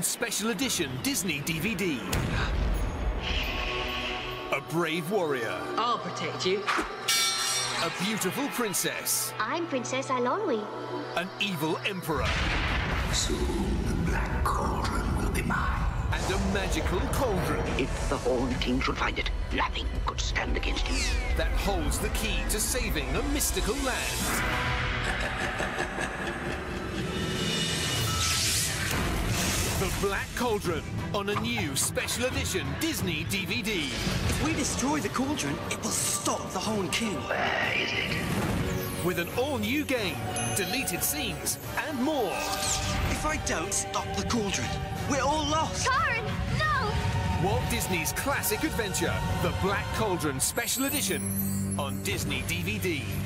Cauldron Special Edition Disney DVD. A brave warrior. I'll protect you. A beautiful princess. I'm Princess Eilonwy. An evil emperor. Soon the Black Cauldron will be mine. And a magical cauldron. If the Horned King should find it, nothing could stand against him. That holds the key to saving a mystical land. The Black Cauldron on a new special edition Disney DVD. If we destroy the cauldron, it will stop the Horned King. Where is it? With an all-new game, deleted scenes, and more. If I don't stop the cauldron, we're all lost. Karen, no! Walt Disney's classic adventure, The Black Cauldron Special Edition on Disney DVD.